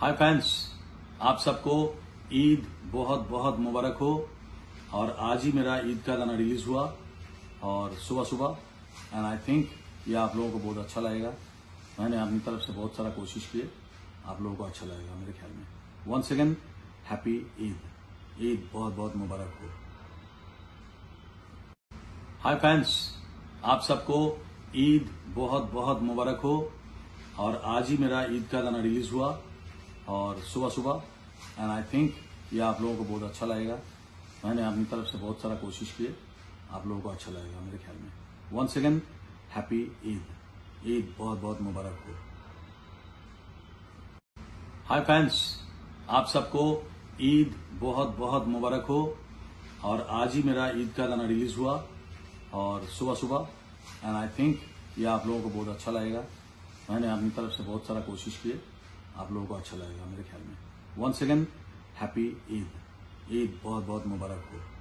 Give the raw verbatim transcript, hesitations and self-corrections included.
Hi friends, आप सबको ईद बहुत बहुत मुबारक हो। और आज ही मेरा ईद का गाना रिलीज हुआ और सुबह सुबह एंड आई थिंक ये आप लोगों को बहुत अच्छा लगेगा। मैंने अपनी तरफ से बहुत सारा कोशिश किए, आप लोगों को अच्छा लगेगा मेरे ख्याल में। Once again happy Eid, Eid बहुत बहुत मुबारक हो। हाय फ्रेंड्स, आप सबको ईद बहुत बहुत मुबारक हो। और आज ही मेरा ईद का गाना रिलीज हुआ और सुबह सुबह एंड आई थिंक ये आप लोगों को बहुत अच्छा लगेगा। मैंने अपनी तरफ से बहुत सारा कोशिश किए, आप लोगों को अच्छा लगेगा मेरे ख्याल में। Once again happy Eid, Eid बहुत बहुत मुबारक हो। हाय फ्रेंड्स, आप सबको ईद बहुत बहुत मुबारक हो। और आज ही मेरा ईद का गाना रिलीज हुआ और सुबह सुबह एंड आई थिंक ये आप लोगों को बहुत अच्छा लगेगा। मैंने अपनी तरफ से बहुत सारा कोशिश किए, आप लोगों को अच्छा लगेगा मेरे ख्याल में। Once again happy Eid, Eid बहुत बहुत मुबारक हो।